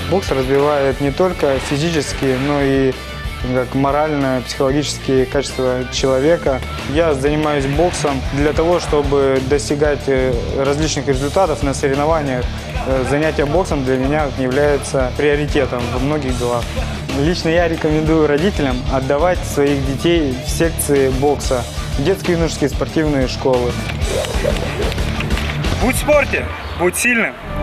Бокс развивает не только физические, но и как морально, психологические качества человека. Я занимаюсь боксом для того, чтобы достигать различных результатов на соревнованиях. Занятие боксом для меня является приоритетом во многих делах. Лично я рекомендую родителям отдавать своих детей в секции бокса, детские и юношеские спортивные школы. Будь в спорте, будь сильным.